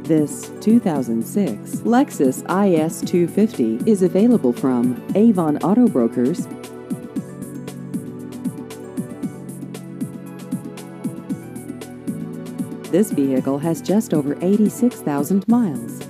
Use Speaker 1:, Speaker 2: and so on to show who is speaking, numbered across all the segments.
Speaker 1: This 2006 Lexus IS 250 is available from Avon Auto Brokers. This vehicle has just over 86,000 miles.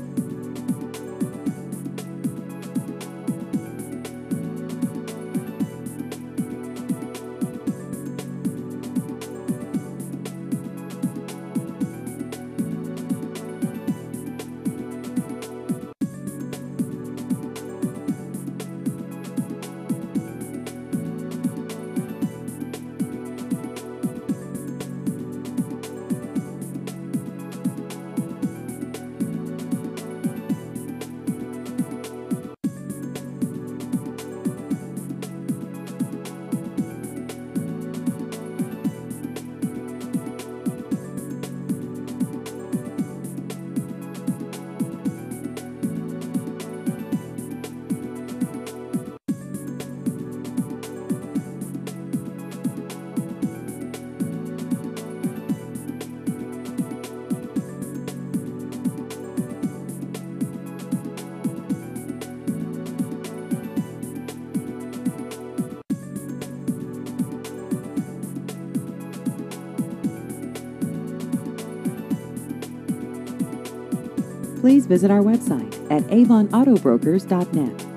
Speaker 1: Please visit our website at avonautobrokers.net.